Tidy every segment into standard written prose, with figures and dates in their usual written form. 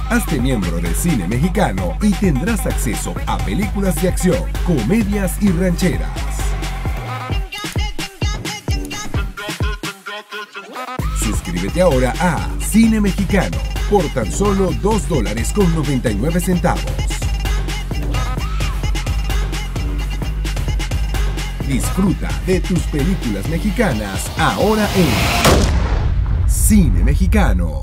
Hazte miembro de Cine Mexicano y tendrás acceso a películas de acción, comedias y rancheras. Suscríbete ahora a Cine Mexicano por tan solo $2.99. Disfruta de tus películas mexicanas ahora en Cine Mexicano.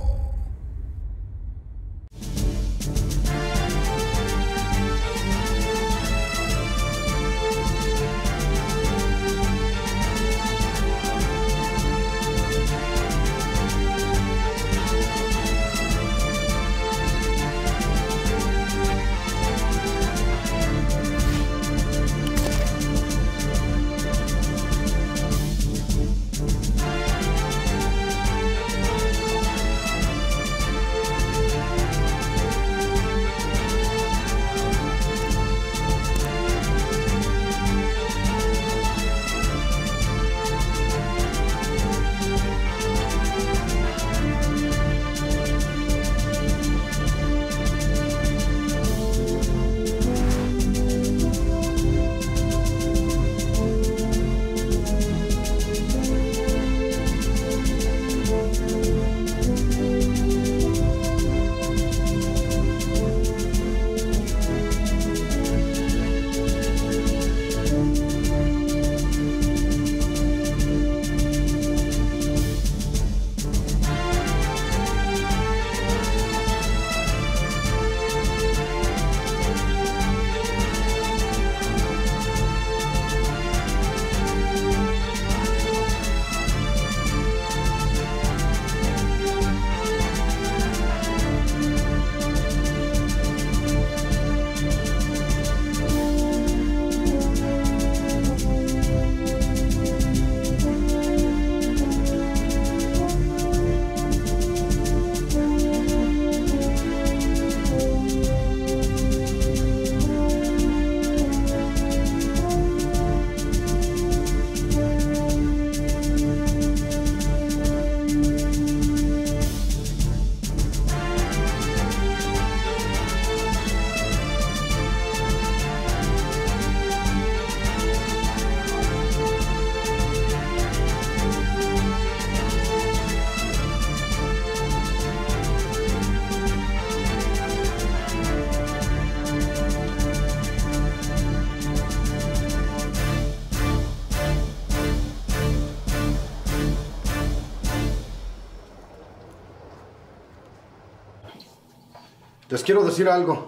Les quiero decir algo.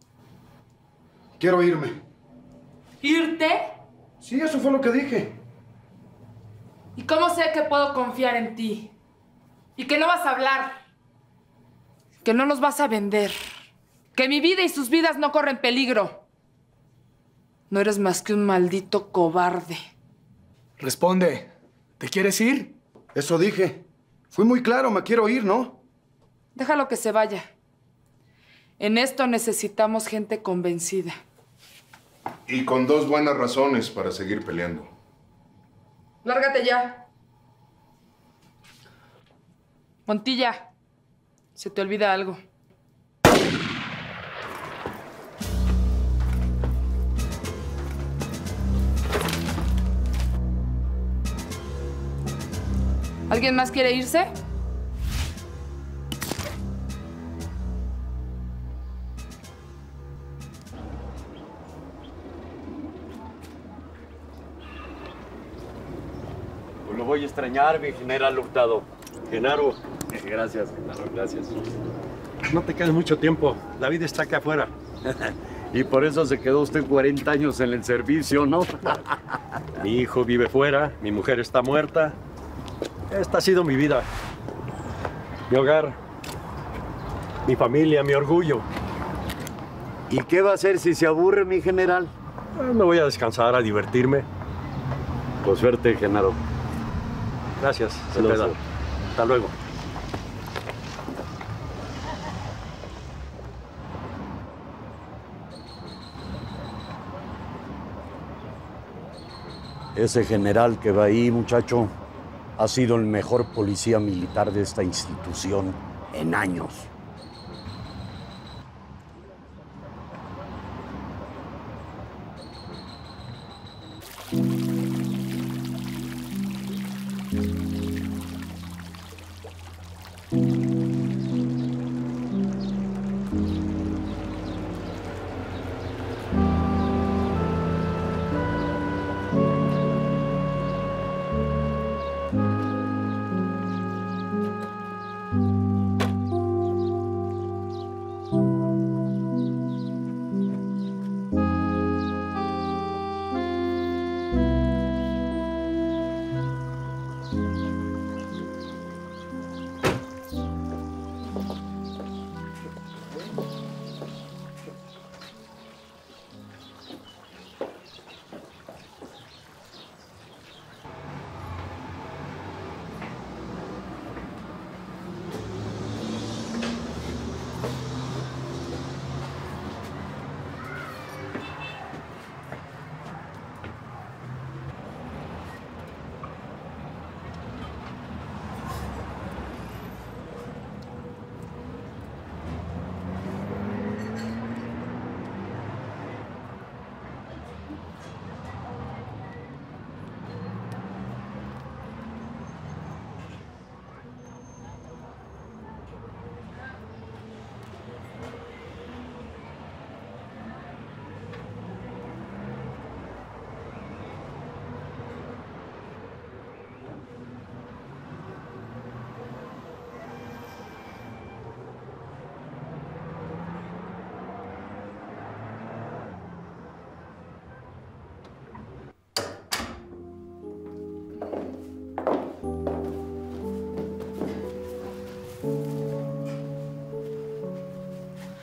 Quiero irme. ¿Irte? Sí, eso fue lo que dije. ¿Y cómo sé que puedo confiar en ti? Y que no vas a hablar. Que no nos vas a vender. Que mi vida y sus vidas no corren peligro. No eres más que un maldito cobarde. Responde. ¿Te quieres ir? Eso dije. Fui muy claro, me quiero ir, ¿no? Déjalo que se vaya. En esto necesitamos gente convencida. Y con dos buenas razones para seguir peleando. Lárgate ya. Montilla, se te olvida algo. ¿Alguien más quiere irse? Lo voy a extrañar, mi general Hurtado. Genaro. Gracias, Genaro, gracias. No te quedes mucho tiempo. La vida está acá afuera. Y por eso se quedó usted 40 años en el servicio, ¿no? Mi hijo vive fuera, mi mujer está muerta. Esta ha sido mi vida. Mi hogar, mi familia, mi orgullo. ¿Y qué va a hacer si se aburre, mi general? Me voy a descansar, a divertirme. Con suerte, Genaro. Gracias, Saludos. Cepeda. Hasta luego. Ese general que va ahí, muchacho, ha sido el mejor policía militar de esta institución en años.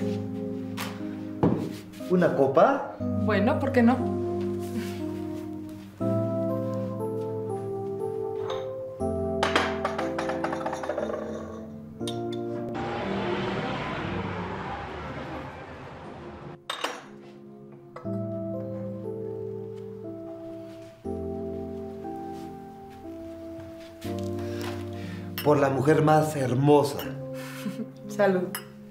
¿Una copa? Bueno, ¿por qué no? Por la mujer más hermosa. Salud.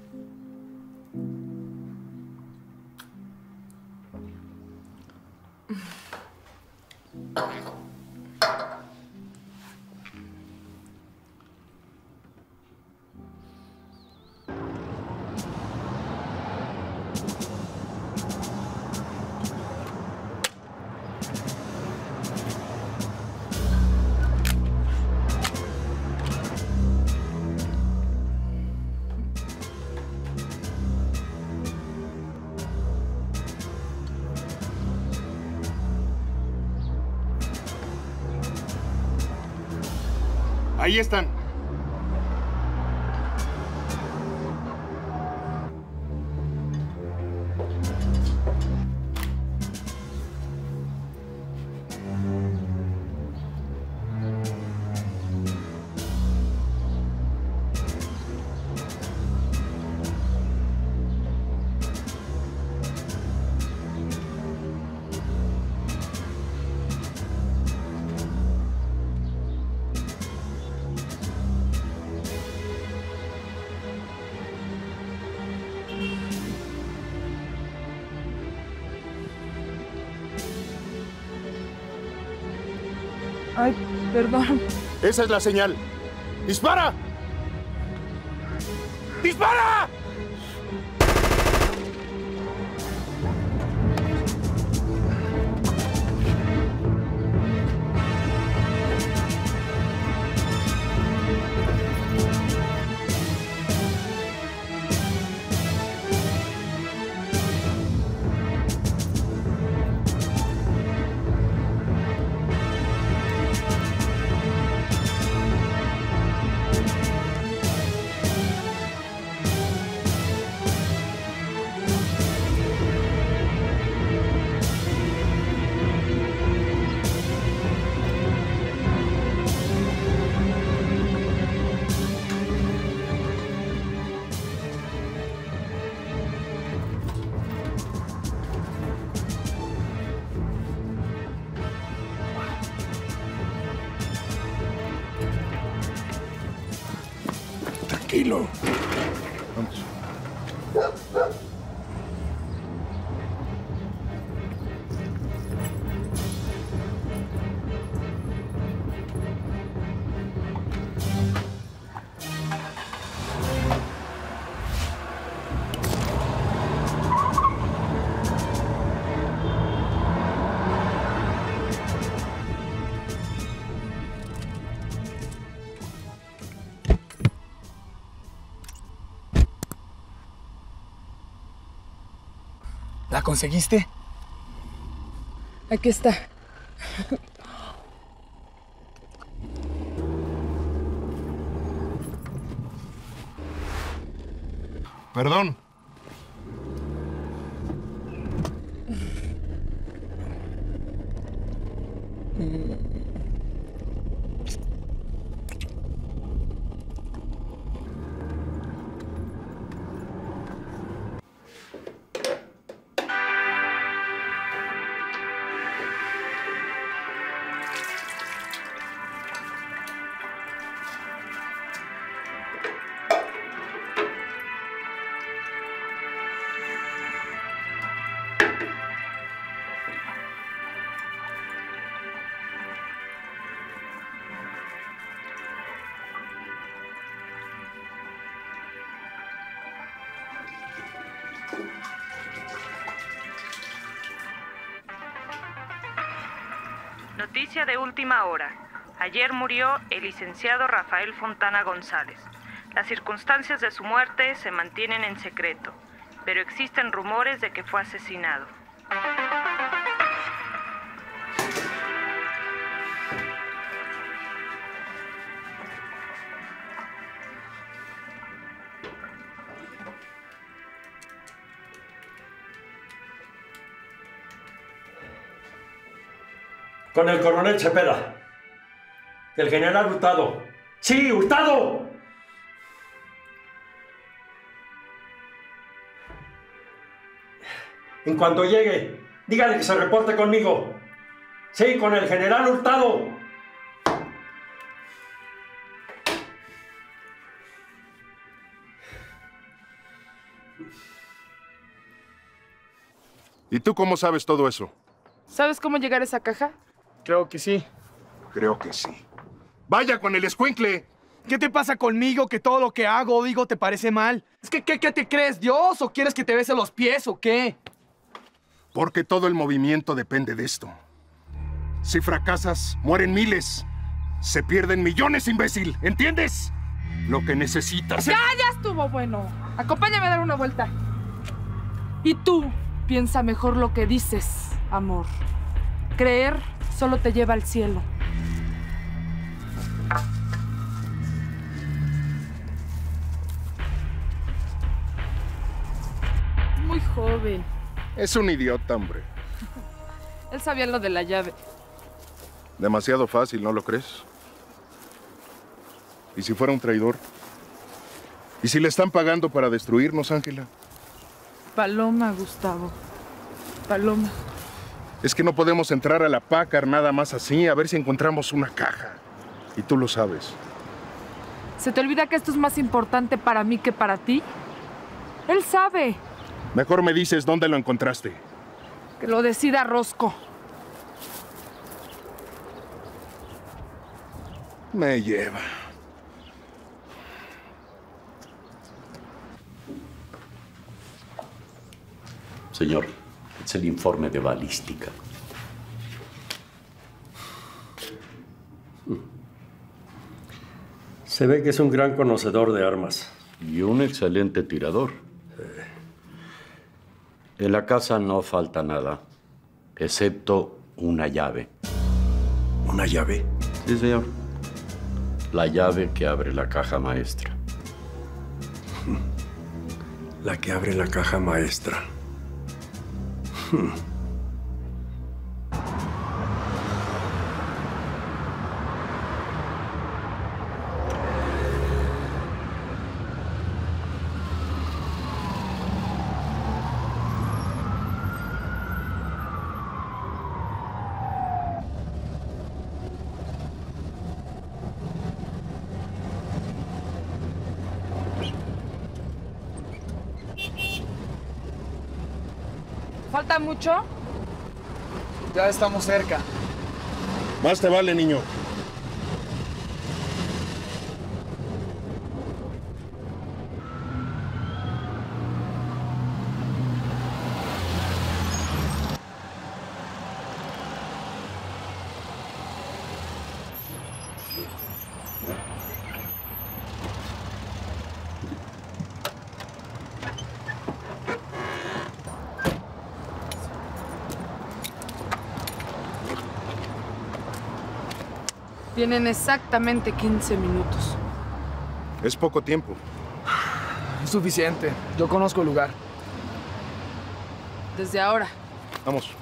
Ahí están. Ay, perdón. Esa es la señal. ¡Dispara! ¡Dispara! Tranquilo. Vamos. ¿La conseguiste? Aquí está. Perdón. Noticia de última hora. Ayer murió el licenciado Rafael Fontana González. Las circunstancias de su muerte se mantienen en secreto, pero existen rumores de que fue asesinado. Con el coronel Cepeda. El general Hurtado. ¡Sí, Hurtado! En cuanto llegue, dígale que se reporte conmigo. Sí, con el general Hurtado. ¿Y tú cómo sabes todo eso? ¿Sabes cómo llegar a esa caja? Creo que sí. Creo que sí. ¡Vaya con el escuincle! ¿Qué te pasa conmigo que todo lo que hago o digo te parece mal? Es que, ¿qué te crees, Dios? ¿O quieres que te bese los pies o qué? Porque todo el movimiento depende de esto. Si fracasas, mueren miles. Se pierden millones, imbécil. ¿Entiendes? Lo que necesitas es... ¡Ya estuvo bueno! Acompáñame a dar una vuelta. Y tú, piensa mejor lo que dices, amor. Creer solo te lleva al cielo. Muy joven. Es un idiota, hombre. Él sabía lo de la llave. Demasiado fácil, ¿no lo crees? ¿Y si fuera un traidor? ¿Y si le están pagando para destruirnos, Ángela? Paloma, Gustavo. Paloma. Es que no podemos entrar a la Packard nada más así, a ver si encontramos una caja. Y tú lo sabes. ¿Se te olvida que esto es más importante para mí que para ti? Él sabe. Mejor me dices dónde lo encontraste. Que lo decida Rosco. Me lleva. Señor, es el informe de balística. Se ve que es un gran conocedor de armas. Y un excelente tirador. En la casa no falta nada, excepto una llave. ¿Una llave? Sí, señor. La llave que abre la caja maestra. La que abre la caja maestra. ¿Falta mucho? Ya estamos cerca. Más te vale, niño. Tienen exactamente 15 minutos. Es poco tiempo. Es suficiente. Yo conozco el lugar. Desde ahora. Vamos.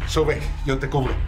Sube, yo te cubro.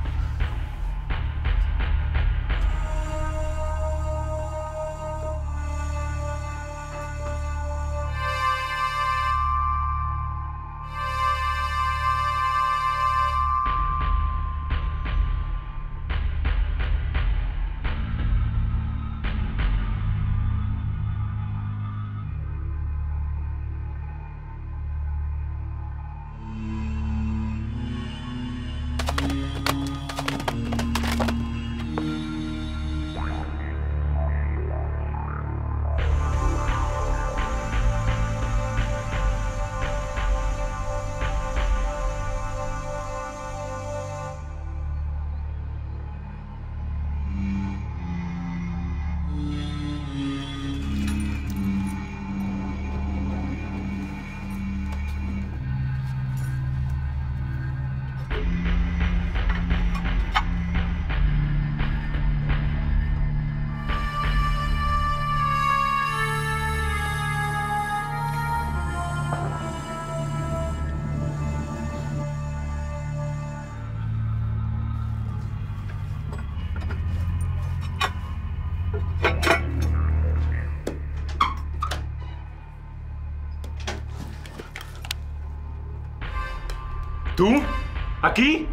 ¿Tú? ¿Aquí?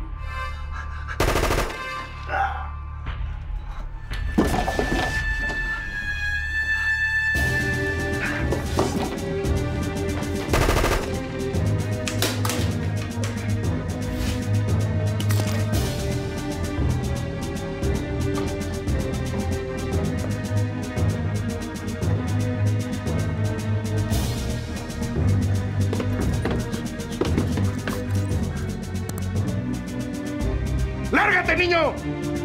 ¡Lárgate, niño!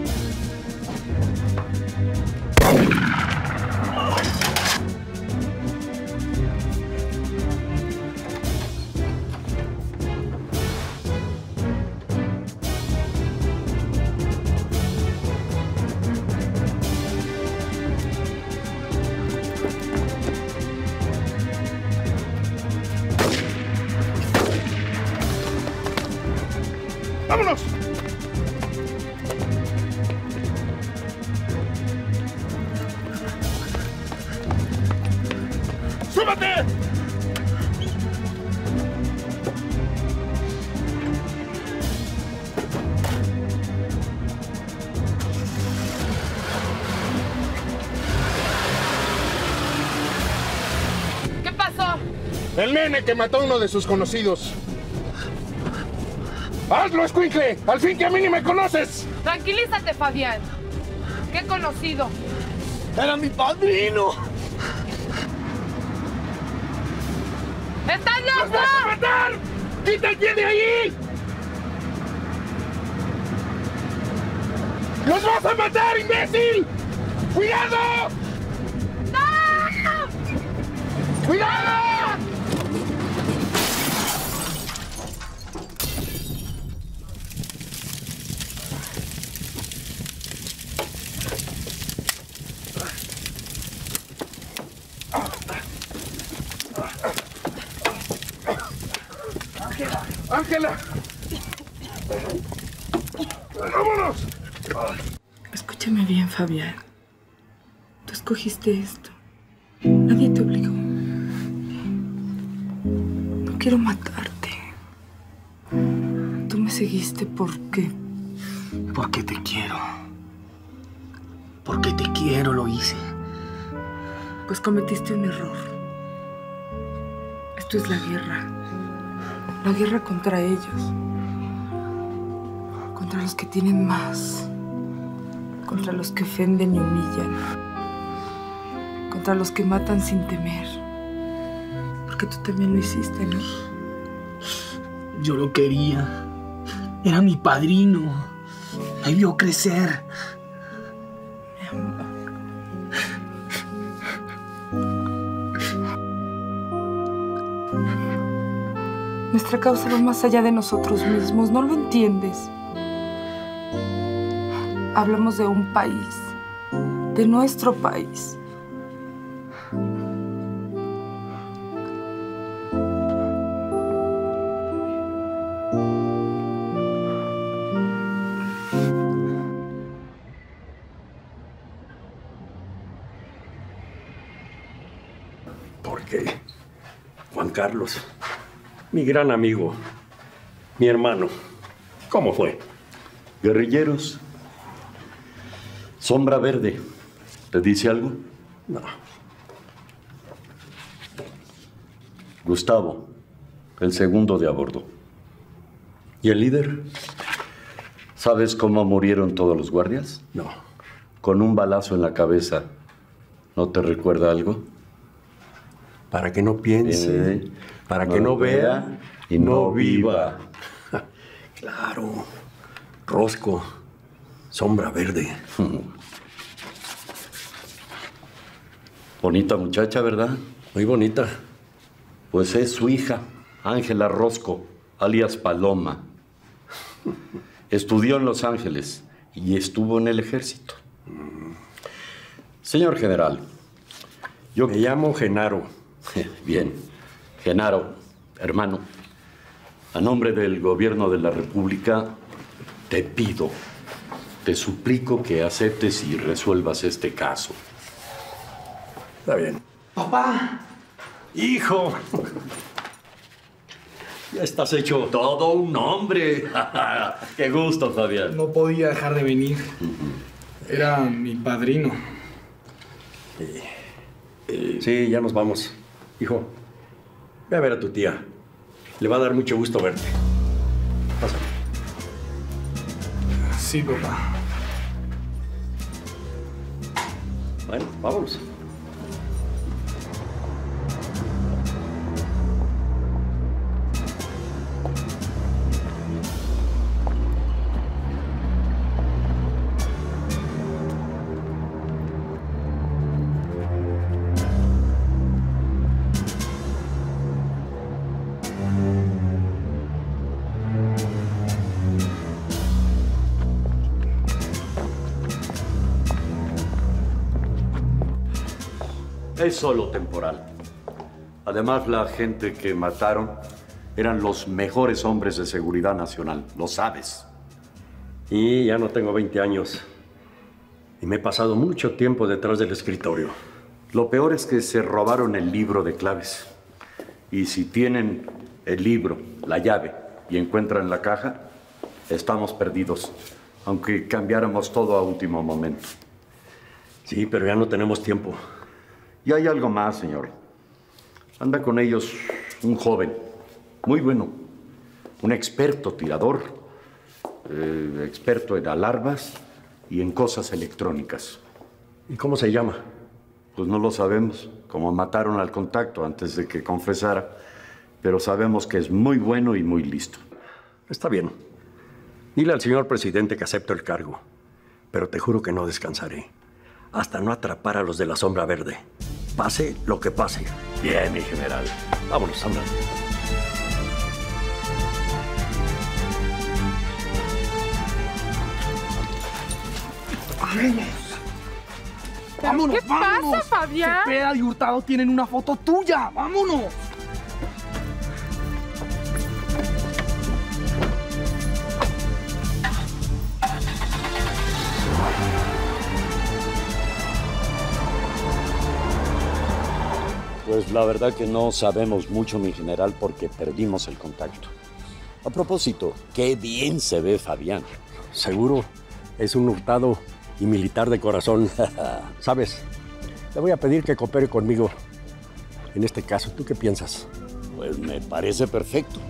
¡Vámonos! ¡Súbete! ¿Qué pasó? El nene que mató a uno de sus conocidos. ¡Hazlo, escuincle! ¡Al fin que a mí ni me conoces! Tranquilízate, Fabián. ¿Qué conocido? ¡Era mi padrino! ¡Estás ¡Los loco! vas a matar! ¡Quita el pie de ahí! ¡Los vas a matar, imbécil! ¡Cuidado! ¡No! ¡Cuidado! ¡Ángela! ¡Vámonos! Escúchame bien, Fabián. Tú escogiste esto. Nadie te obligó. No quiero matarte. Tú me seguiste porque... Porque te quiero. Porque te quiero, lo hice. Pues cometiste un error. Esto es la guerra. La guerra contra ellos. Contra los que tienen más. Contra los que ofenden y humillan. Contra los que matan sin temer. Porque tú también lo hiciste, ¿no? Yo lo quería. Era mi padrino. Me vio crecer. Mi amor. Nuestra causa va más allá de nosotros mismos, ¿no lo entiendes? Hablamos de un país, de nuestro país. Carlos, mi gran amigo, mi hermano. ¿Cómo fue? Guerrilleros. Sombra Verde. ¿Te dice algo? No. Gustavo, el segundo de a bordo. ¿Y el líder? ¿Sabes cómo murieron todos los guardias? No. Con un balazo en la cabeza. ¿No te recuerda algo? Para que no piense, para que no vea y no viva. Claro. Rosco, Sombra Verde. Bonita muchacha, ¿verdad? Muy bonita. Pues es su hija, Ángela Rosco, alias Paloma. Estudió en Los Ángeles y estuvo en el ejército. Señor general, yo me llamo Genaro. Bien, Genaro, hermano, a nombre del gobierno de la República, te pido, te suplico que aceptes y resuelvas este caso. Está bien. ¡Papá! ¡Hijo! Ya estás hecho todo un hombre. ¡Qué gusto, Fabián! No podía dejar de venir. Era mi padrino. Sí, ya nos vamos. Hijo, ve a ver a tu tía. Le va a dar mucho gusto verte. Pásame. Sí, papá. Bueno, vámonos. Es solo temporal. Además, la gente que mataron eran los mejores hombres de seguridad nacional. Lo sabes. Y ya no tengo 20 años. Y me he pasado mucho tiempo detrás del escritorio. Lo peor es que se robaron el libro de claves. Y si tienen el libro, la llave, y encuentran la caja, estamos perdidos. Aunque cambiáramos todo a último momento. Sí, pero ya no tenemos tiempo. Y hay algo más, señor. Anda con ellos un joven, muy bueno, un experto tirador, experto en alarmas y en cosas electrónicas. ¿Y cómo se llama? Pues no lo sabemos, como mataron al contacto antes de que confesara, pero sabemos que es muy bueno y muy listo. Está bien. Dile al señor presidente que acepto el cargo, pero te juro que no descansaré hasta no atrapar a los de la Sombra Verde. Pase lo que pase. Bien, mi general. Vámonos, anda. ¡Vámonos! ¿Qué pasa, Fabián? Cepeda y Hurtado tienen una foto tuya. ¡Vámonos! Pues la verdad que no sabemos mucho, mi general, porque perdimos el contacto. A propósito, qué bien se ve Fabián. Seguro, es un Hurtado y militar de corazón. ¿Sabes? Le voy a pedir que coopere conmigo en este caso. ¿Tú qué piensas? Pues me parece perfecto.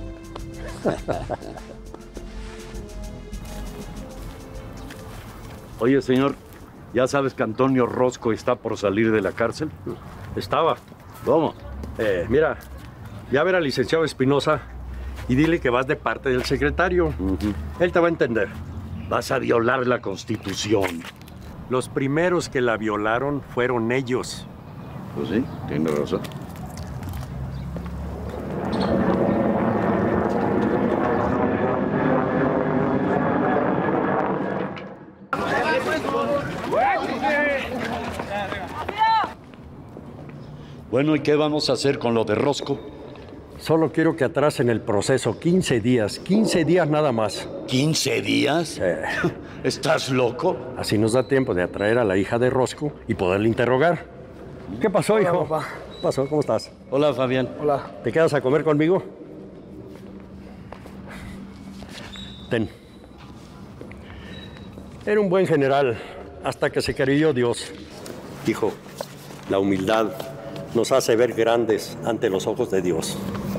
Oye, señor, ¿ya sabes que Antonio Rosco está por salir de la cárcel? Estaba. ¿Cómo? Mira, ya ver al licenciado Espinosa y dile que vas de parte del secretario. Él te va a entender. Vas a violar la Constitución. Los primeros que la violaron fueron ellos. Pues sí, tiene razón. Bueno, ¿y qué vamos a hacer con lo de Rosco? Solo quiero que atrasen el proceso 15 días nada más. ¿15 días? ¿Estás loco? Así nos da tiempo de atraer a la hija de Rosco y poderle interrogar. ¿Qué pasó, hijo? Hola, papá. ¿Qué pasó? ¿Cómo estás? Hola, Fabián. Hola. ¿Te quedas a comer conmigo? Ten. Era un buen general hasta que se creyó Dios. Hijo, la humildad nos hace ver grandes ante los ojos de Dios.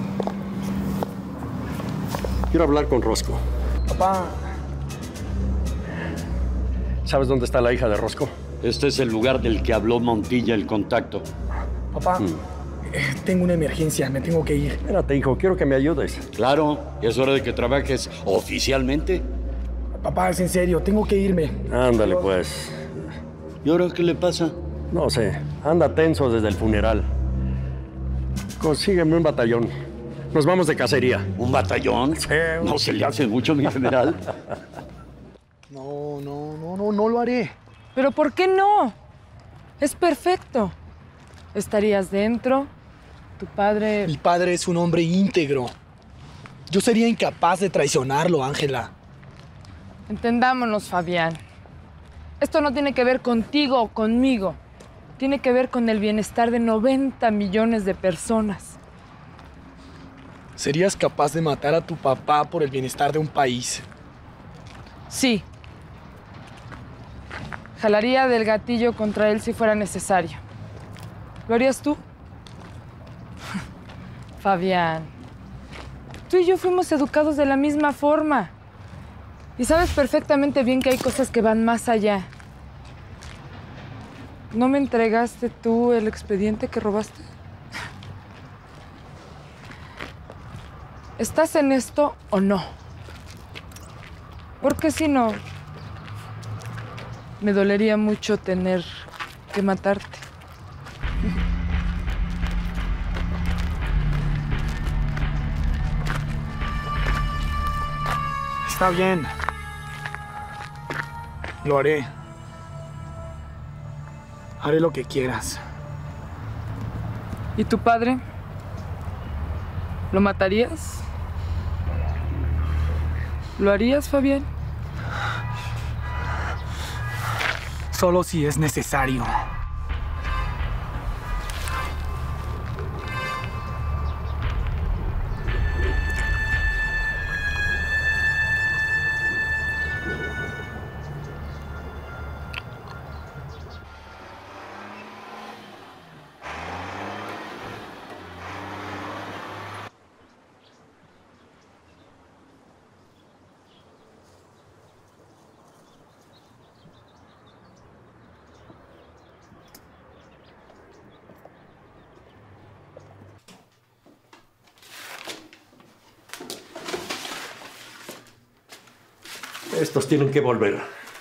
Quiero hablar con Rosco. Papá. ¿Sabes dónde está la hija de Rosco? Este es el lugar del que habló Montilla, el contacto. Papá, tengo una emergencia, me tengo que ir. Espérate, hijo, quiero que me ayudes. Claro, es hora de que trabajes oficialmente. Papá, es en serio, tengo que irme. Ándale, pues. ¿Y ahora qué le pasa? No sé, anda tenso desde el funeral. Consígueme un batallón. Nos vamos de cacería. ¿Un batallón? Sí. No se le hace mucho, mi general. No lo haré. ¿Pero por qué no? Es perfecto. Estarías dentro, tu padre... Mi padre es un hombre íntegro. Yo sería incapaz de traicionarlo, Ángela. Entendámonos, Fabián. Esto no tiene que ver contigo o conmigo. Tiene que ver con el bienestar de 90 millones de personas. ¿Serías capaz de matar a tu papá por el bienestar de un país? Sí. Jalaría del gatillo contra él si fuera necesario. ¿Lo harías tú? Fabián, tú y yo fuimos educados de la misma forma. Y sabes perfectamente bien que hay cosas que van más allá. ¿No me entregaste tú el expediente que robaste? ¿Estás en esto o no? Porque si no, me dolería mucho tener que matarte. Está bien. Lo haré. Haré lo que quieras. ¿Y tu padre? ¿Lo matarías? ¿Lo harías, Fabián? Solo si es necesario. Estos tienen que volver.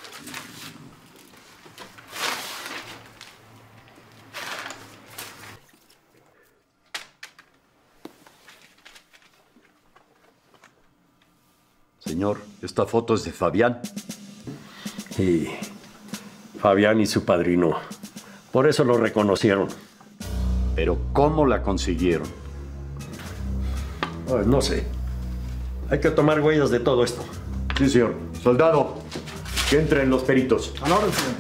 Señor, esta foto es de Fabián. Y Fabián y su padrino. Por eso lo reconocieron. Pero ¿cómo la consiguieron? Pues no sé. Hay que tomar huellas de todo esto. Sí, señor. Soldado, que entren los peritos. A la orden, señor.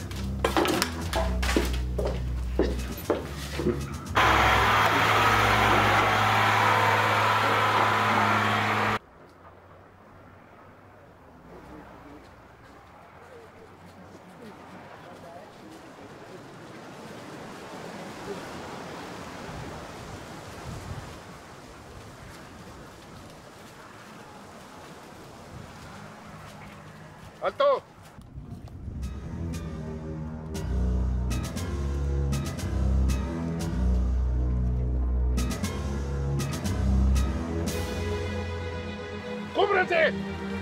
¡Alto! ¡Cúbranse!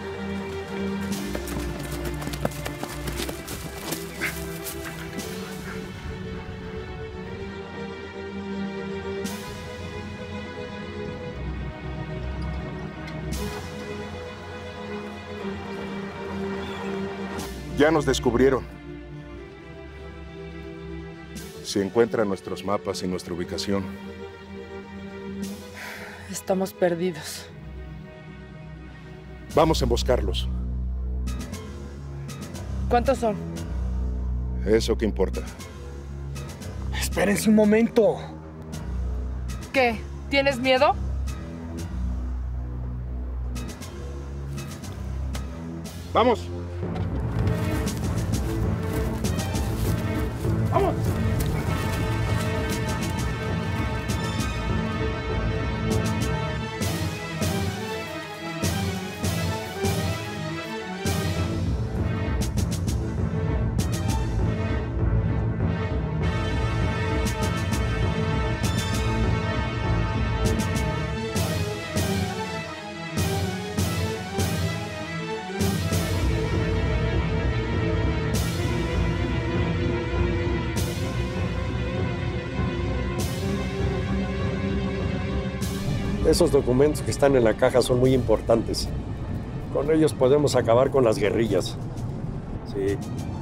Ya nos descubrieron. Si encuentran nuestros mapas y nuestra ubicación, Estamos perdidos. vamos a emboscarlos. ¿Cuántos son? ¿Eso qué importa? Espérense un momento. qué? ¿Tienes miedo? ¡Vamos! ¡Vamos! Esos documentos que están en la caja son muy importantes. Con ellos podemos acabar con las guerrillas. Sí.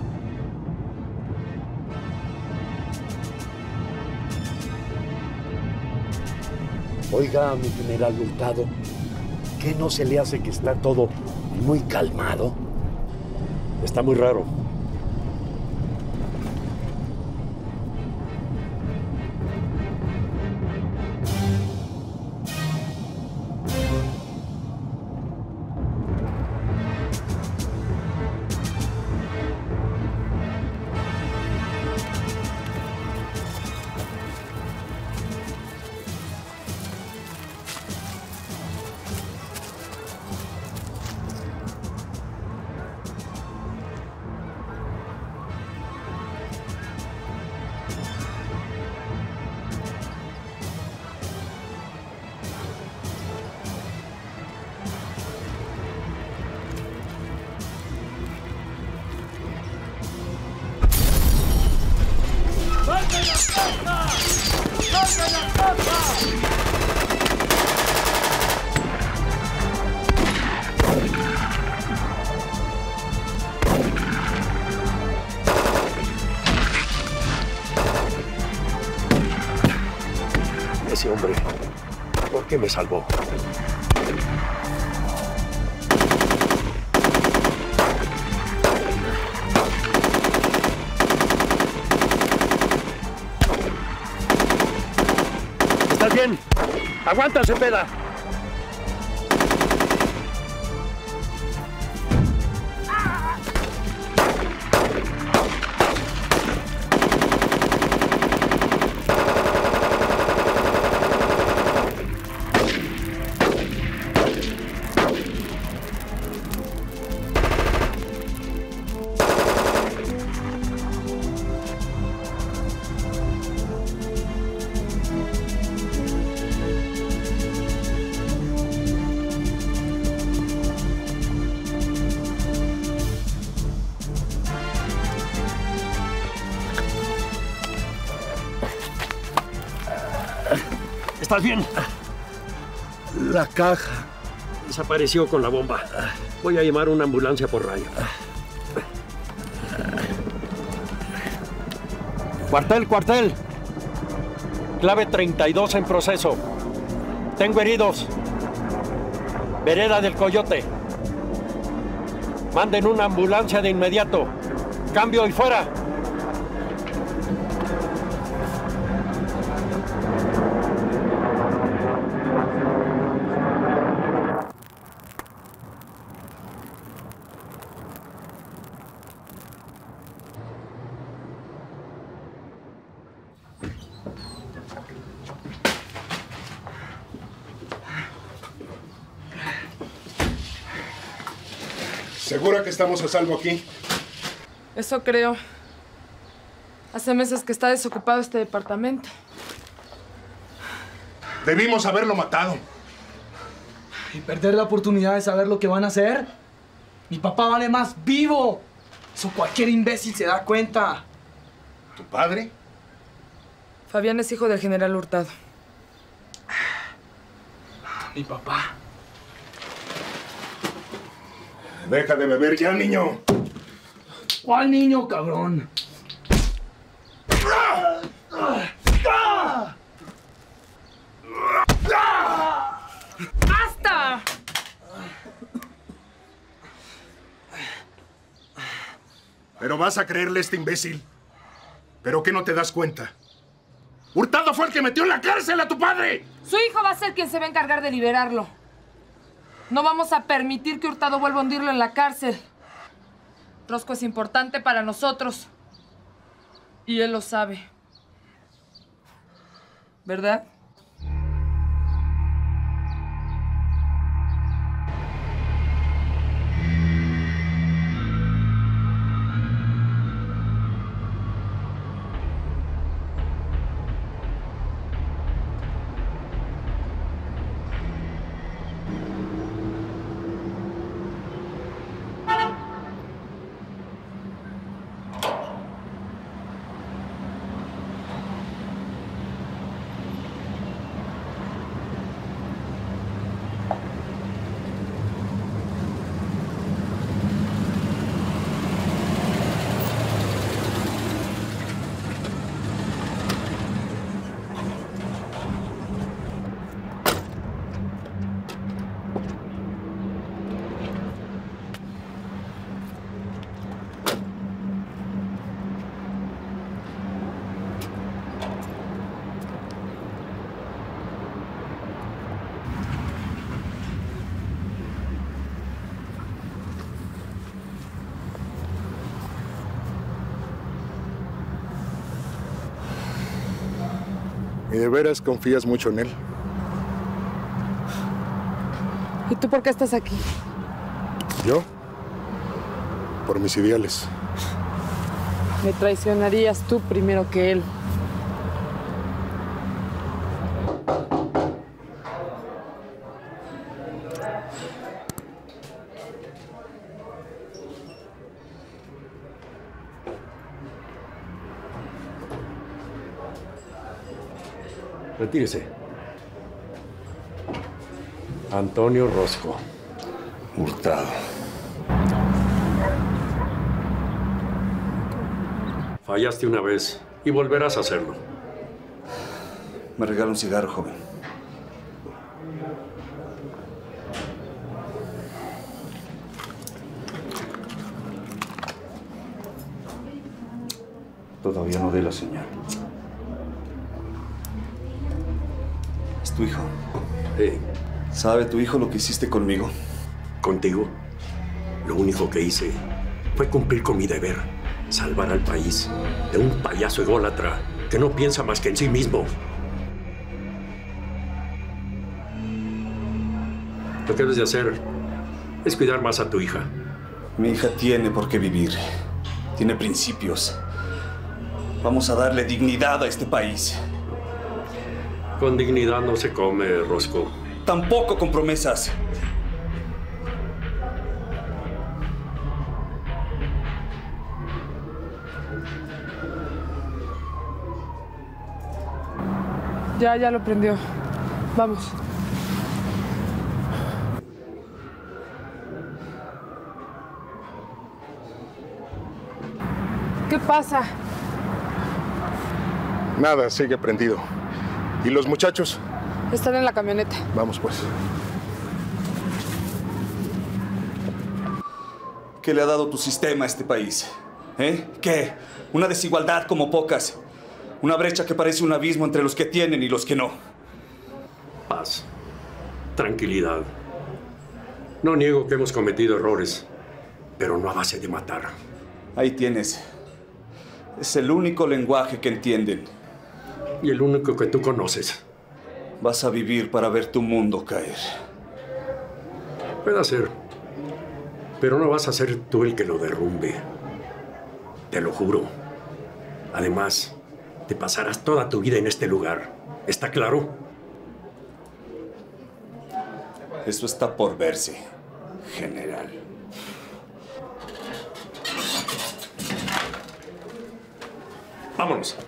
Oiga, mi general Hurtado, ¿qué no se le hace que está todo muy calmado? Está muy raro. Ese hombre, ¿por qué me salvó? ¿Estás bien? ¡Aguanta, Cepeda! ¿Estás bien? La caja desapareció con la bomba. Voy a llamar una ambulancia por radio. Cuartel, cuartel. Clave 32 en proceso. Tengo heridos. Vereda del Coyote. Manden una ambulancia de inmediato. Cambio y fuera. ¿Segura que estamos a salvo aquí? Eso creo. Hace meses que está desocupado este departamento. Debimos haberlo matado. ¿Y perder la oportunidad de saber lo que van a hacer? Mi papá vale más vivo. Eso cualquier imbécil se da cuenta. ¿Tu padre? Fabián es hijo del general Hurtado. Mi papá. Deja de beber ya, niño. ¿Cuál niño, cabrón? ¡Basta! Pero vas a creerle a este imbécil. ¿Pero qué no te das cuenta? ¡Hurtado fue el que metió en la cárcel a tu padre! Su hijo va a ser quien se va a encargar de liberarlo. No vamos a permitir que Hurtado vuelva a hundirlo en la cárcel. Rosco es importante para nosotros. Y él lo sabe. ¿Verdad? ¿Y de veras confías mucho en él? ¿Y tú por qué estás aquí? ¿Yo? Por mis ideales. Me traicionarías tú primero que él. Retírese. Antonio Rosco. Hurtado. Fallaste una vez y volverás a hacerlo. Me regala un cigarro, joven. Todavía no dé la señal. ¿Es tu hijo? Sí. ¿Sabe tu hijo lo que hiciste conmigo? ¿Contigo? Lo único que hice fue cumplir con mi deber. Salvar al país de un payaso ególatra que no piensa más que en sí mismo. Lo que debes de hacer es cuidar más a tu hija. Mi hija tiene por qué vivir. Tiene principios. Vamos a darle dignidad a este país. Con dignidad no se come, Rosco. Tampoco con promesas. Ya lo prendió. Vamos. ¿Qué pasa? Nada, sigue prendido. ¿Y los muchachos? Están en la camioneta. Vamos, pues. ¿Qué le ha dado tu sistema a este país? ¿Eh? ¿Qué? Una desigualdad como pocas. Una brecha que parece un abismo entre los que tienen y los que no. Paz. Tranquilidad. No niego que hemos cometido errores, pero no a base de matar. Ahí tienes. Es el único lenguaje que entienden. Y el único que tú conoces. Vas a vivir para ver tu mundo caer. Puede ser. Pero no vas a ser tú el que lo derrumbe. Te lo juro. Además, te pasarás toda tu vida en este lugar. ¿Está claro? Eso está por verse, general. Vámonos.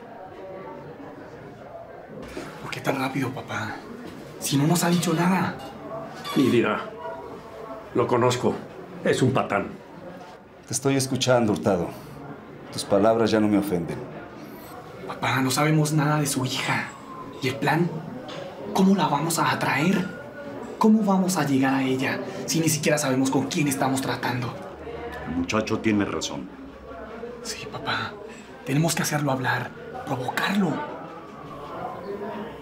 ¿Por qué tan rápido, papá? Si no nos ha dicho nada. Ni dirá. Lo conozco. Es un patán. Te estoy escuchando, Hurtado. Tus palabras ya no me ofenden. Papá, no sabemos nada de su hija. ¿Y el plan? ¿Cómo la vamos a atraer? ¿Cómo vamos a llegar a ella si ni siquiera sabemos con quién estamos tratando? El muchacho tiene razón. Sí, papá. Tenemos que hacerlo hablar, provocarlo.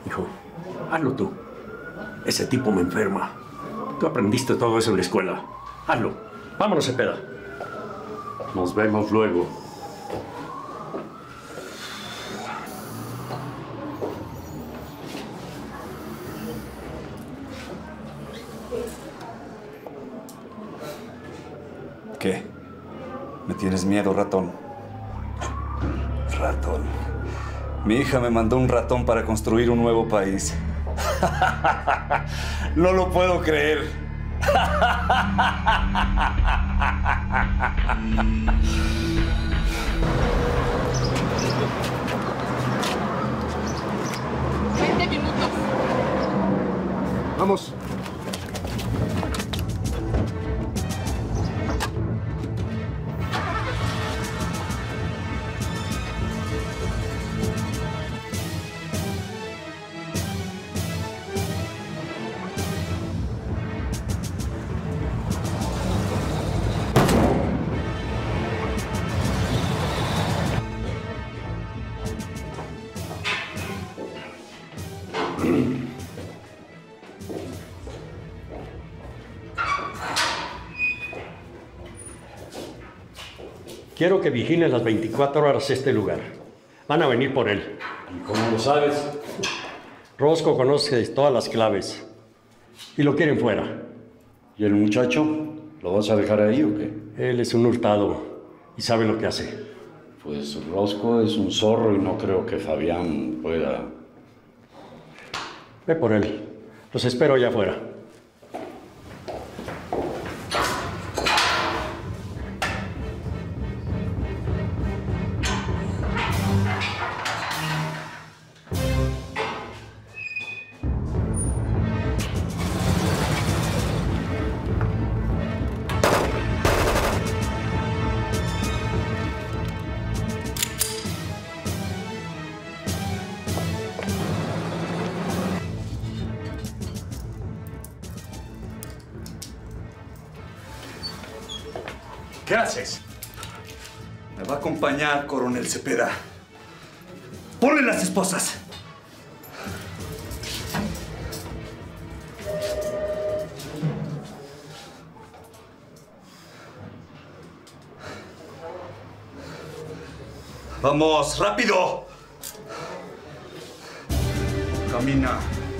Hijo, hazlo tú. Ese tipo me enferma. Tú aprendiste todo eso en la escuela. Hazlo. Vámonos, Cepeda. Nos vemos luego. ¿Qué? ¿Me tienes miedo, ratón? Ratón. Mi hija me mandó un ratón para construir un nuevo país. No lo puedo creer. minutos. Vamos. Quiero que vigiles las 24 horas este lugar. Van a venir por él. ¿Y cómo lo sabes? Rosco conoce todas las claves. Y lo quieren fuera. ¿Y el muchacho? ¿Lo vas a dejar ahí o qué? Él es un hurtado y sabe lo que hace. Pues Rosco es un zorro y no creo que Fabián pueda... Ve por él. Los espero allá afuera. ¿Qué haces? Me va a acompañar, coronel Cepeda. ¡Ponle las esposas! ¡Vamos, rápido! Camina.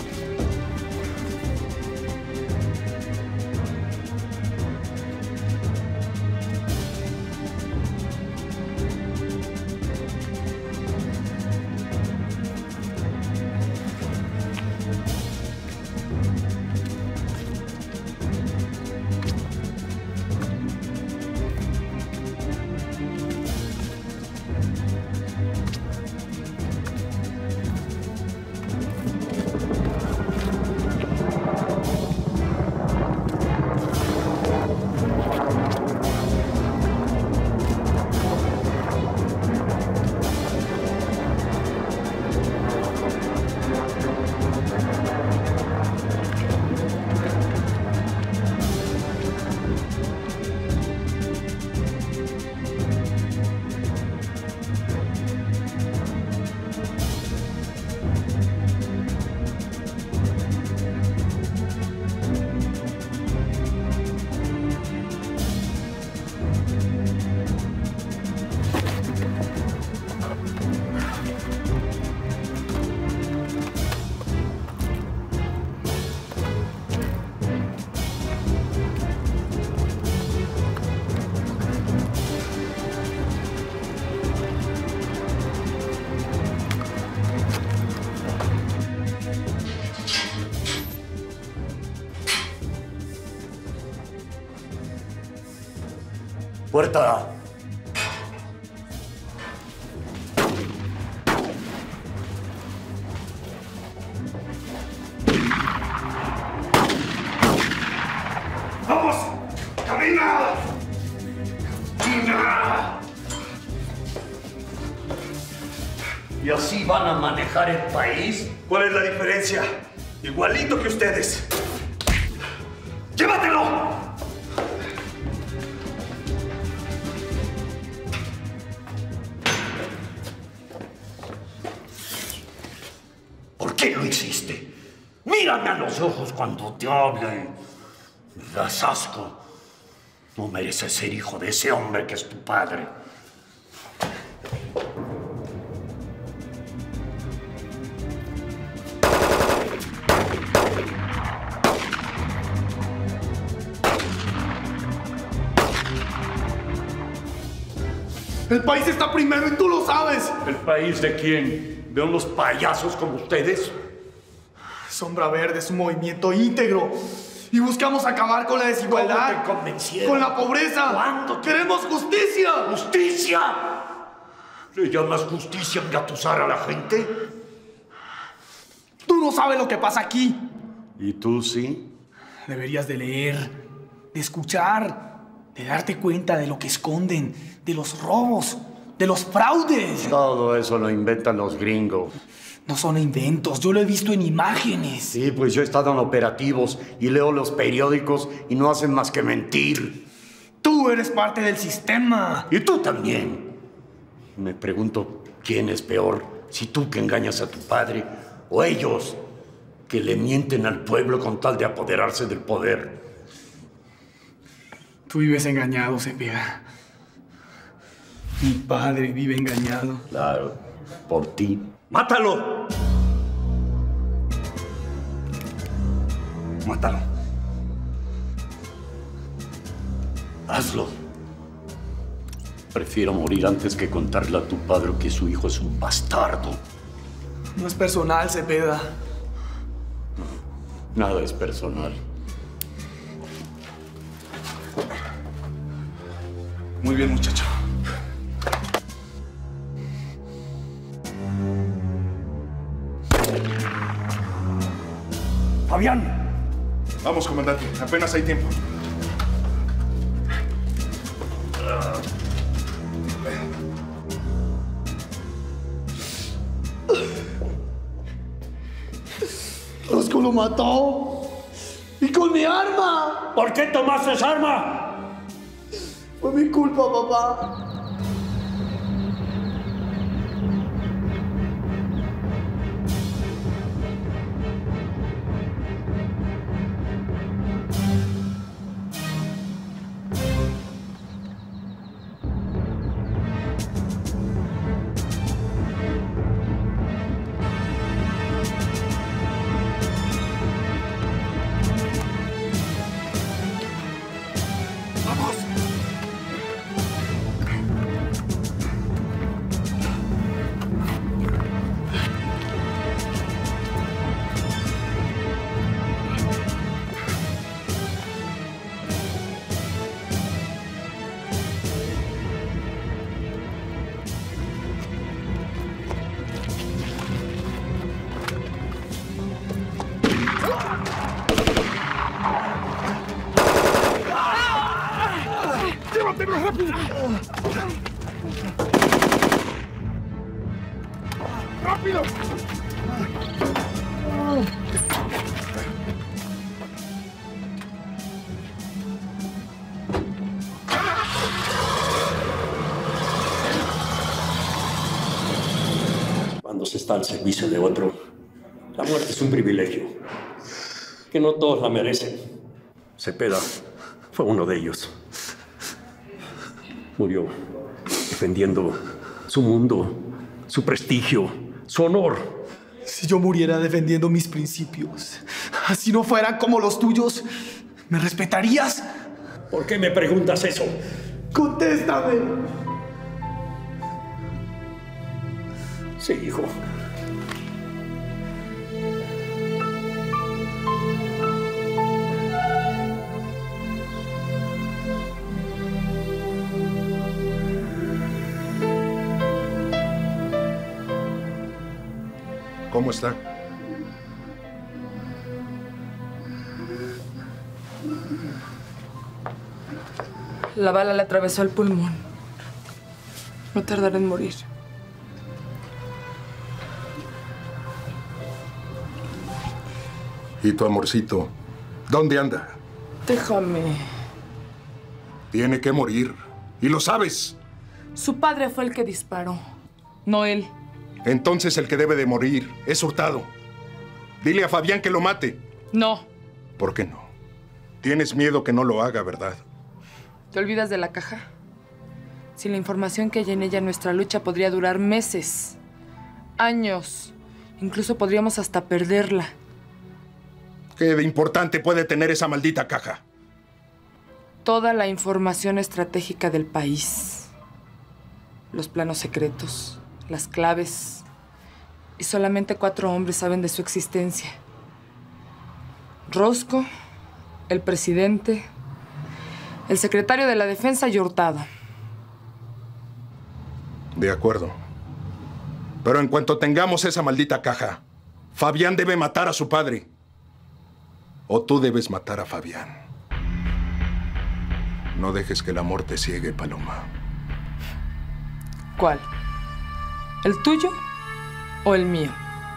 Puerta. ¡Vamos! ¡Camina! ¡Camina! ¿Y así van a manejar el país? ¿Cuál es la diferencia? Igualito que ustedes. ¡Llévatelo! ¿Por qué lo existe. Mírame a los ojos cuando te hable. Me das asco. No mereces ser hijo de ese hombre que es tu padre. El país está primero y tú lo sabes. ¿El país de quién? ¿De unos payasos como ustedes? Sombra Verde es un movimiento íntegro. Y buscamos acabar con la desigualdad. ¿Cómo te convencieron? Con la pobreza. ¿Cuándo? ¡Queremos justicia! ¡Justicia! ¿Le llamas justicia engatusar a la gente? Tú no sabes lo que pasa aquí. ¿Y tú sí? Deberías de leer, de escuchar, de darte cuenta de lo que esconden, de los robos, de los fraudes. Todo eso lo inventan los gringos. No son inventos, yo lo he visto en imágenes. Sí, pues yo he estado en operativos y leo los periódicos y no hacen más que mentir. Tú eres parte del sistema. Y tú también. Me pregunto, ¿quién es peor? Si tú que engañas a tu padre o ellos que le mienten al pueblo con tal de apoderarse del poder. Tú vives engañado, Cepeda. Mi padre vive engañado. Claro, por ti. ¡Mátalo! Mátalo. Hazlo. Prefiero morir antes que contarle a tu padre que su hijo es un bastardo. No es personal, Cepeda. Nada es personal. Muy bien, muchacho. ¡Fabián! Vamos, comandante. Apenas hay tiempo. Rosco lo mató. ¡Y con mi arma! ¿Por qué tomaste esa arma? Fue mi culpa, papá. ¡Llévatelo rápido! ¡Rápido! Cuando se está al servicio de otro, la muerte es un privilegio, que no todos la merecen. Cepeda fue uno de ellos. Murió defendiendo su mundo, su prestigio, su honor. Si yo muriera defendiendo mis principios, así no fueran como los tuyos, ¿me respetarías? ¿Por qué me preguntas eso? ¡Contéstame! Sí, hijo. ¿Cómo está? La bala le atravesó el pulmón. No tardará en morir. ¿Y tu amorcito? ¿Dónde anda? Déjame. Tiene que morir. Y lo sabes. Su padre fue el que disparó, no él. Entonces el que debe de morir es Hurtado. Dile a Fabián que lo mate. No. ¿Por qué no? Tienes miedo que no lo haga, ¿verdad? ¿Te olvidas de la caja? Sin la información que hay en ella, nuestra lucha podría durar meses, años. Incluso podríamos hasta perderla. ¿Qué de importante puede tener esa maldita caja? Toda la información estratégica del país. Los planos secretos, las claves. Y solamente 4 hombres saben de su existencia. Rosco, el presidente, el secretario de la Defensa y Hurtado. De acuerdo. Pero en cuanto tengamos esa maldita caja, Fabián debe matar a su padre. O tú debes matar a Fabián. No dejes que el amor te ciegue, Paloma. ¿Cuál? ¿El tuyo o el mío?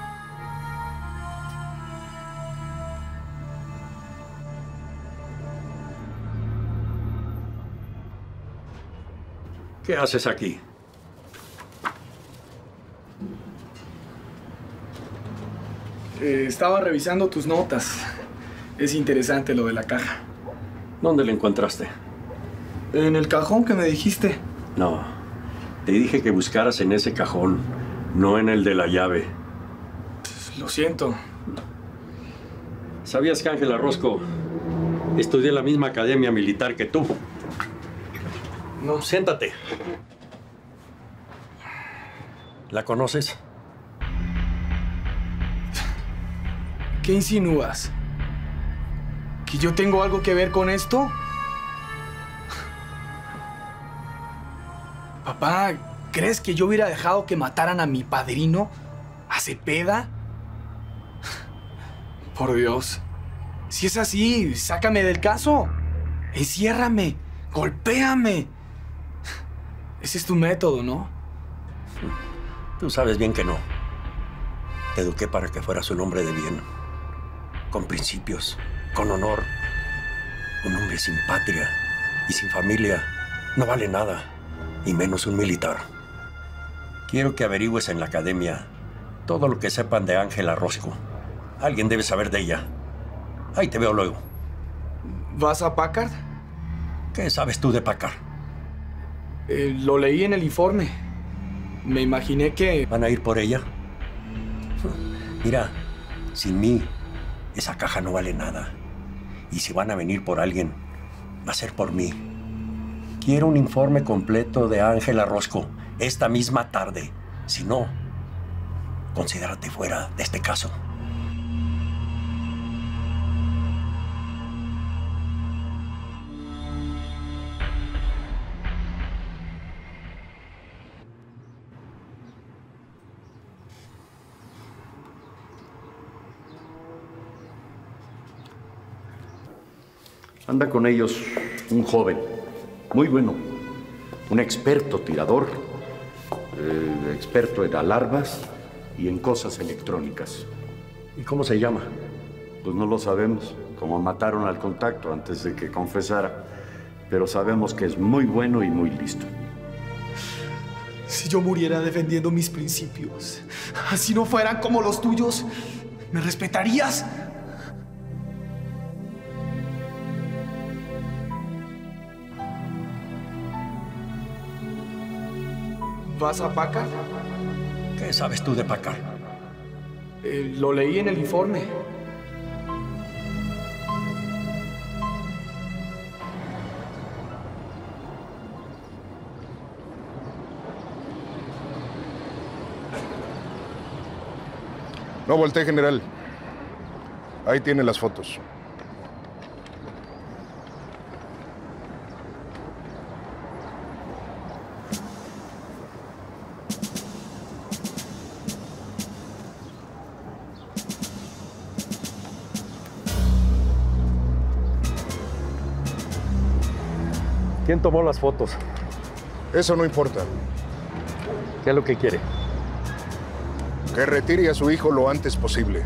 ¿Qué haces aquí? Estaba revisando tus notas. Es interesante lo de la caja. ¿Dónde la encontraste? En el cajón que me dijiste. No. Te dije que buscaras en ese cajón, no en el de la llave. Lo siento. ¿Sabías que Ángela Rosco estudió en la misma academia militar que tú? No, siéntate. ¿La conoces? ¿Qué insinúas? ¿Que yo tengo algo que ver con esto? Papá, ¿crees que yo hubiera dejado que mataran a mi padrino? ¿A Cepeda? Por Dios. Si es así, sácame del caso. Enciérrame. Golpéame. Ese es tu método, ¿no? Tú sabes bien que no. Te eduqué para que fueras un hombre de bien. Con principios, con honor. Un hombre sin patria y sin familia no vale nada, y menos un militar. Quiero que averigües en la academia todo lo que sepan de Ángela Rosco. Alguien debe saber de ella. Ahí te veo luego. ¿Vas a Packard? ¿Qué sabes tú de Packard? Lo leí en el informe. Me imaginé que... ¿Van a ir por ella? Mira, sin mí, esa caja no vale nada. Y si van a venir por alguien, va a ser por mí. Quiero un informe completo de Ángela Rosco esta misma tarde. Si no, considérate fuera de este caso. Anda con ellos un joven, muy bueno, un experto tirador, experto en alarmas y en cosas electrónicas. ¿Y cómo se llama? Pues no lo sabemos, como mataron al contacto antes de que confesara, pero sabemos que es muy bueno y muy listo. Si yo muriera defendiendo mis principios, así no fueran como los tuyos, ¿me respetarías? ¿Vas a Packard? ¿Qué sabes tú de Packard? Lo leí en el informe. No voltee, general. Ahí tiene las fotos. ¿Quién tomó las fotos? Eso no importa. ¿Qué es lo que quiere? Que retire a su hijo lo antes posible.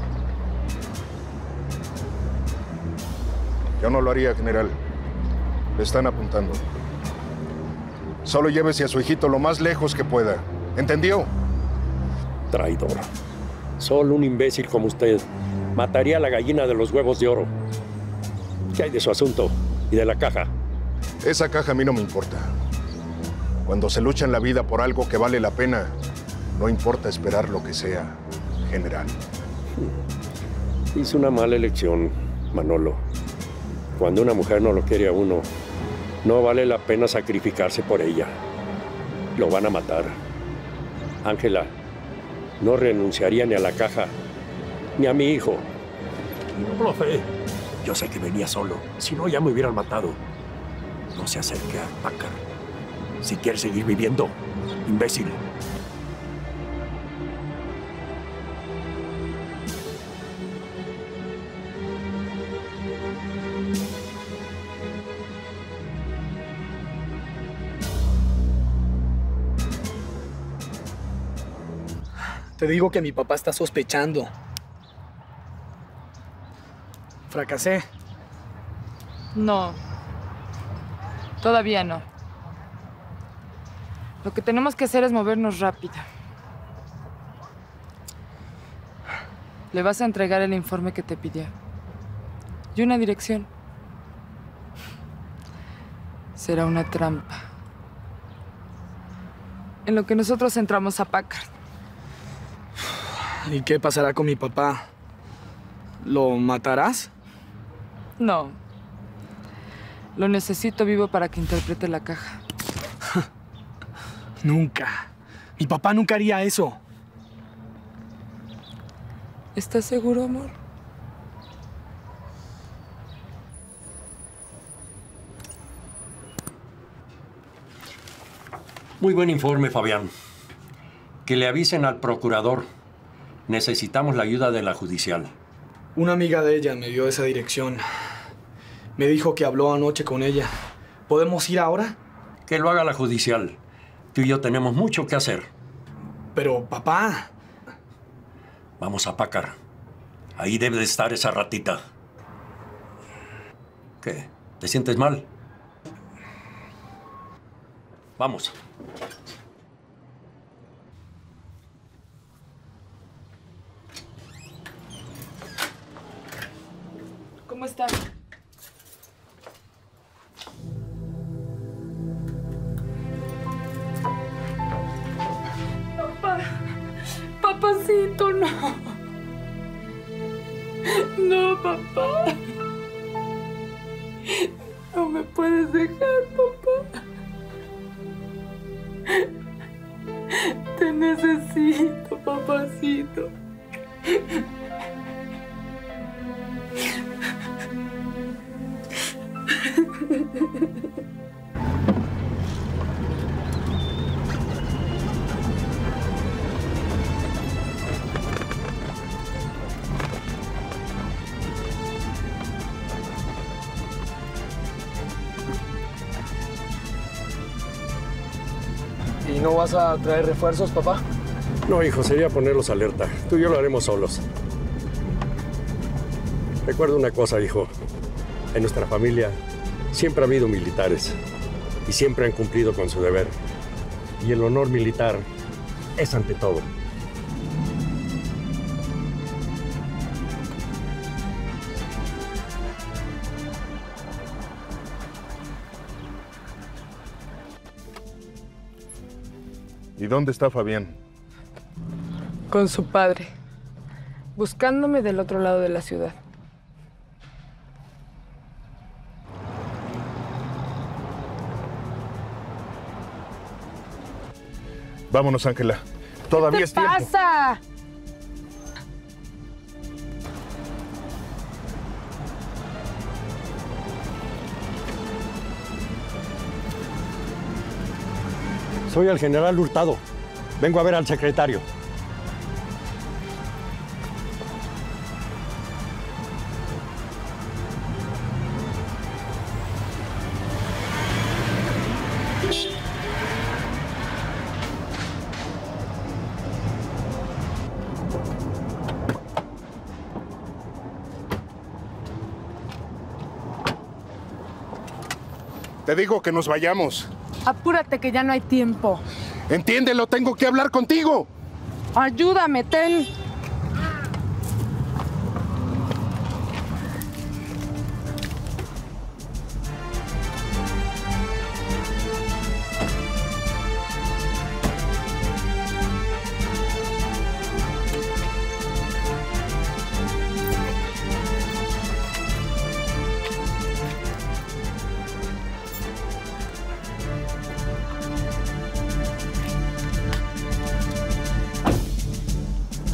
Yo no lo haría, general. Le están apuntando. Solo llévese a su hijito lo más lejos que pueda. ¿Entendió? Traidor. Solo un imbécil como usted mataría a la gallina de los huevos de oro. ¿Qué hay de su asunto y de la caja? Esa caja a mí no me importa. Cuando se lucha en la vida por algo que vale la pena, no importa esperar lo que sea, general. Hizo una mala elección, Manolo. Cuando una mujer no lo quiere a uno, no vale la pena sacrificarse por ella. Lo van a matar. Ángela, no renunciaría ni a la caja, ni a mi hijo. No lo sé. Yo sé que venía solo. Si no, ya me hubieran matado. No se acerque a Packard. Si quiere seguir viviendo, imbécil. Te digo que mi papá está sospechando. Fracasé. No. Todavía no. Lo que tenemos que hacer es movernos rápido. Le vas a entregar el informe que te pidió. Y una dirección. Será una trampa. En lo que nosotros entramos a Packard. ¿Y qué pasará con mi papá? ¿Lo matarás? No. Lo necesito vivo para que interprete la caja. Nunca. Mi papá nunca haría eso. ¿Estás seguro, amor? Muy buen informe, Fabián. Que le avisen al procurador. Necesitamos la ayuda de la judicial. Una amiga de ella me dio esa dirección. Me dijo que habló anoche con ella. ¿Podemos ir ahora? Que lo haga la judicial. Tú y yo tenemos mucho que hacer. Pero, papá... Vamos a Packard. Ahí debe de estar esa ratita. ¿Qué? ¿Te sientes mal? Vamos. ¿Cómo estás? Papá, papacito, no. No, papá. No me puedes dejar, papá. Te necesito, papacito. ¿Y no vas a traer refuerzos, papá? No, hijo, sería ponerlos alerta. Tú y yo lo haremos solos. Recuerda una cosa, hijo. En nuestra familia siempre ha habido militares y siempre han cumplido con su deber. Y el honor militar es ante todo. ¿Y dónde está Fabián? Con su padre, buscándome del otro lado de la ciudad. Vámonos, Ángela. Todavía es tiempo. ¿Qué pasa? Soy el general Hurtado. Vengo a ver al secretario. Te digo que nos vayamos. Apúrate que ya no hay tiempo. Entiéndelo, tengo que hablar contigo. Ayúdame, ten.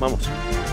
Vamos.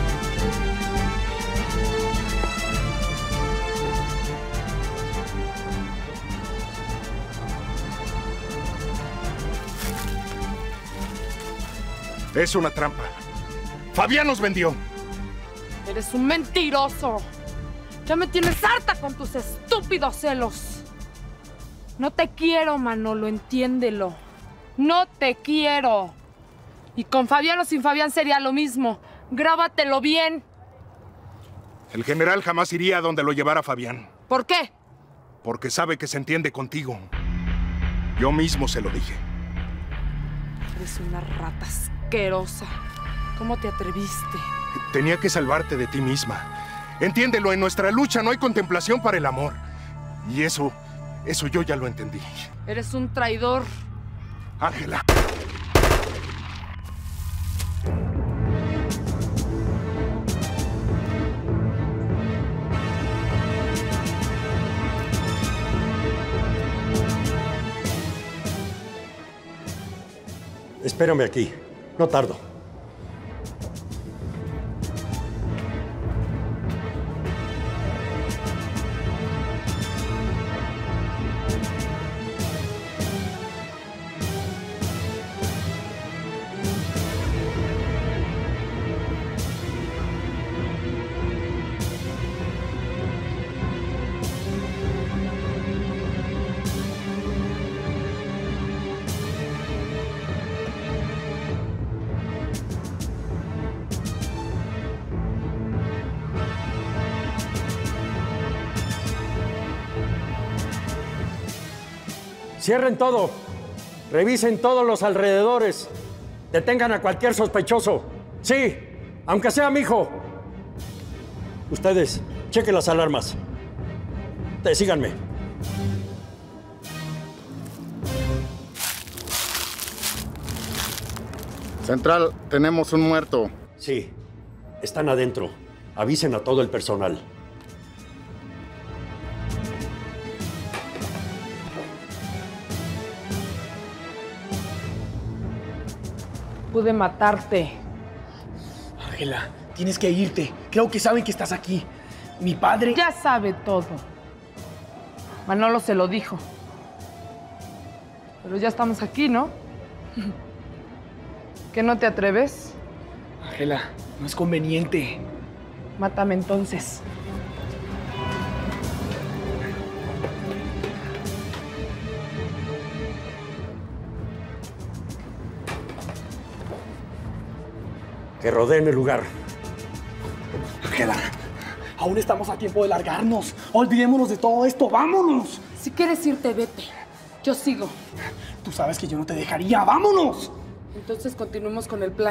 Es una trampa. Fabián nos vendió. Eres un mentiroso. Ya me tienes harta con tus estúpidos celos. No te quiero, Manolo, entiéndelo. No te quiero. Y con Fabián o sin Fabián sería lo mismo. Grábatelo bien. El general jamás iría a donde lo llevara Fabián. ¿Por qué? Porque sabe que se entiende contigo. Yo mismo se lo dije. Eres una rata asquerosa. ¿Cómo te atreviste? Tenía que salvarte de ti misma. Entiéndelo, en nuestra lucha no hay contemplación para el amor. Y eso yo ya lo entendí. Eres un traidor. Ángela. Espérame aquí. No tardo. Cierren todo. Revisen todos los alrededores. Detengan a cualquier sospechoso. Sí, aunque sea mi hijo. Ustedes, chequen las alarmas. Síganme. Central, tenemos un muerto. Sí, están adentro. Avisen a todo el personal. Pude matarte. Ángela, tienes que irte. Creo que saben que estás aquí. Mi padre... Ya sabe todo. Manolo se lo dijo. Pero ya estamos aquí, ¿no? ¿Que no te atreves? Ángela, no es conveniente. Mátame entonces. Que rodeen el lugar. Ángela, aún estamos a tiempo de largarnos. Olvidémonos de todo esto. ¡Vámonos! Si quieres irte, vete. Yo sigo. Tú sabes que yo no te dejaría. ¡Vámonos! Entonces continuemos con el plan.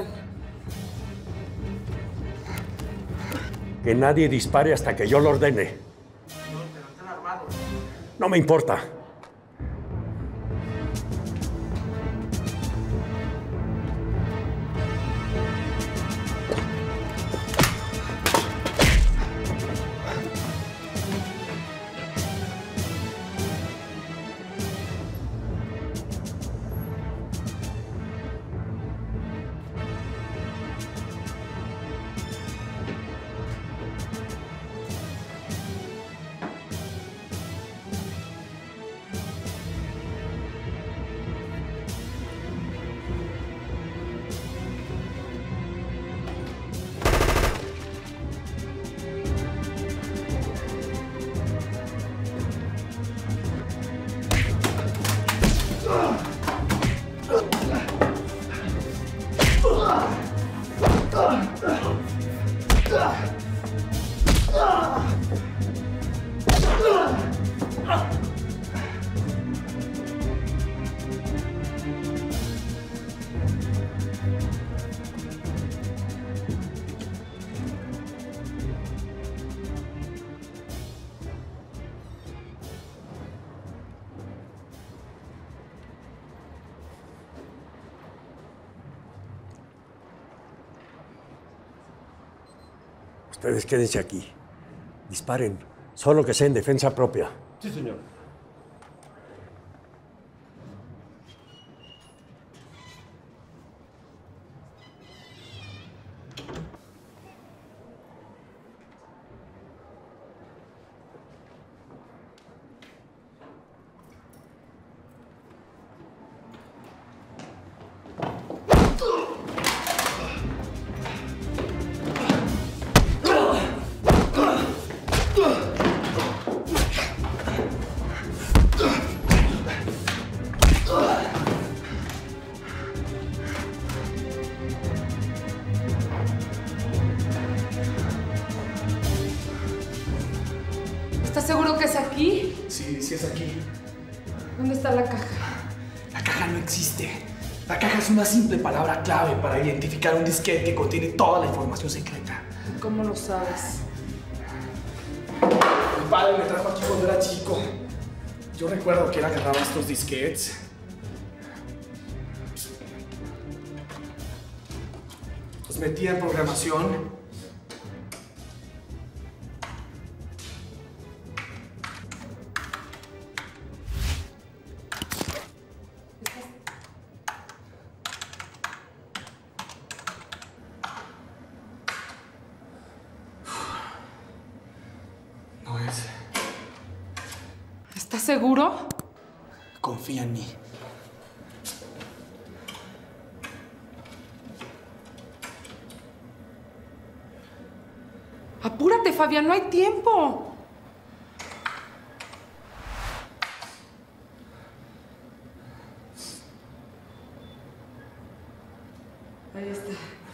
Que nadie dispare hasta que yo lo ordene. Pero están armados. No me importa. Ustedes quédense aquí. Disparen, solo que sea en defensa propia. Sí, señor. ¿Dónde está la caja? La caja no existe. La caja es una simple palabra clave para identificar un disquete que contiene toda la información secreta. ¿Cómo lo sabes? Mi padre me trajo aquí cuando era chico. Yo recuerdo que él agarraba estos disquetes. Los metía en programación. No es. ¿Estás seguro? Confía en mí. Apúrate, Fabián, no hay tiempo. Ahí está.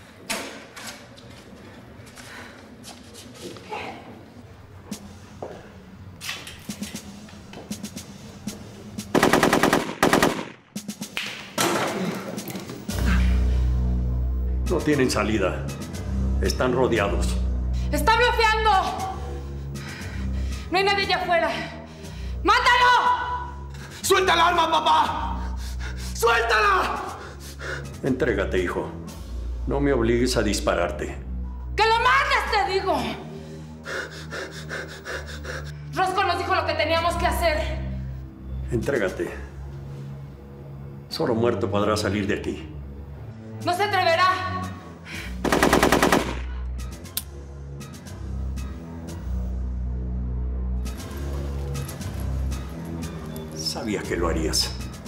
No tienen salida. Están rodeados. ¡Está bloqueando! No hay nadie allá afuera. ¡Mátalo! ¡Suelta el arma, papá! ¡Suéltala! Entrégate, hijo. No me obligues a dispararte. ¡Que lo mates, te digo! Rosco nos dijo lo que teníamos que hacer. Entrégate. Solo muerto podrá salir de aquí. ¡No se atreverá! Sabía que lo harías.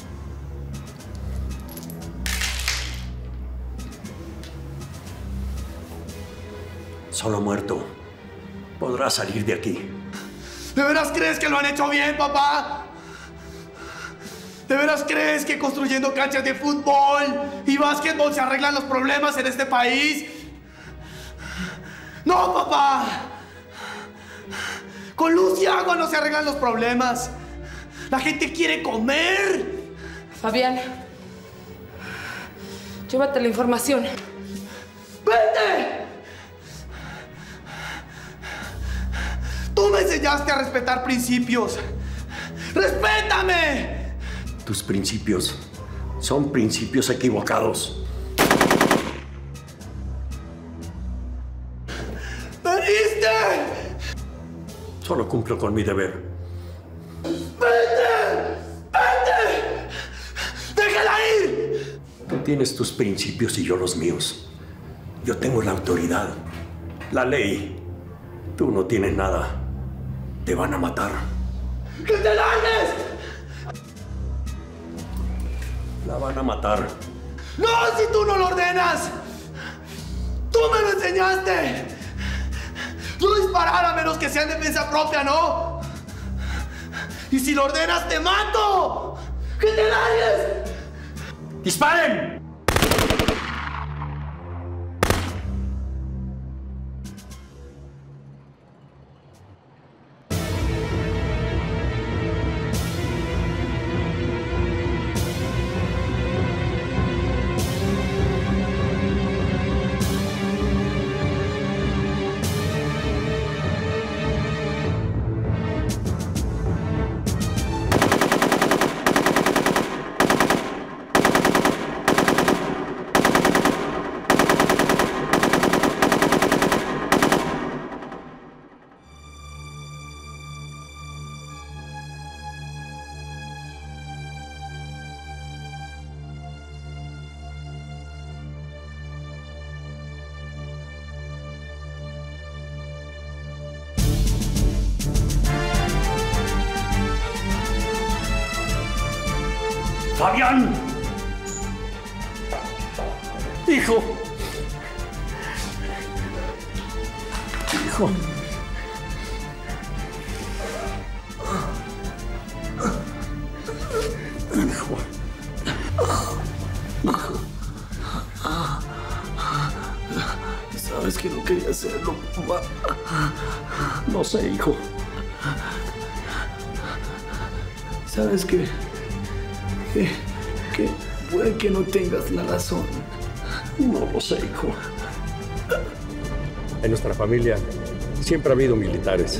Solo muerto podrá salir de aquí. ¿De veras crees que lo han hecho bien, papá? ¿De veras crees que construyendo canchas de fútbol y básquetbol se arreglan los problemas en este país? ¡No, papá! Con luz y agua no se arreglan los problemas. La gente quiere comer. Fabián, llévate la información. ¡Vete! Tú me enseñaste a respetar principios. ¡Respétame! Tus principios son principios equivocados. ¡Veniste! Solo cumplo con mi deber. ¡Vete! ¡Vete! ¡Déjala ir! Tú tienes tus principios y yo los míos. Yo tengo la autoridad, la ley. Tú no tienes nada. Te van a matar. ¡Que te largues! La van a matar. ¡No, si tú no lo ordenas! ¡Tú me lo enseñaste! No disparar a menos que sea en defensa propia, ¿no? Y si lo ordenas, ¡te mato! ¡Que te largues! ¡Disparen! ¡Fabián! ¡Hijo! ¡Hijo! ¡Hijo! ¡Hijo! Sabes que no quería hacerlo, papá. No sé, hijo. Sabes que Puede que no tengas la razón. No lo sé, hijo. En nuestra familia siempre ha habido militares.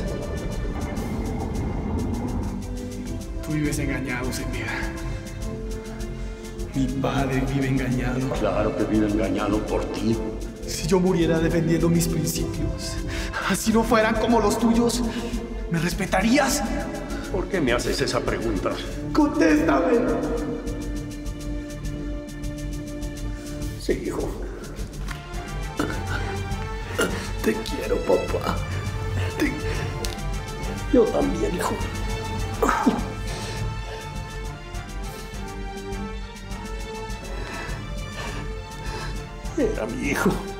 Tú vives engañado, sin vida. Mi padre vive engañado. Claro que vive engañado por ti. Si yo muriera defendiendo mis principios, así no fueran como los tuyos, ¿me respetarías? ¿Por qué me haces esa pregunta? ¡Contéstame! Sí, hijo. Te quiero, papá. Yo también, hijo. Era mi hijo.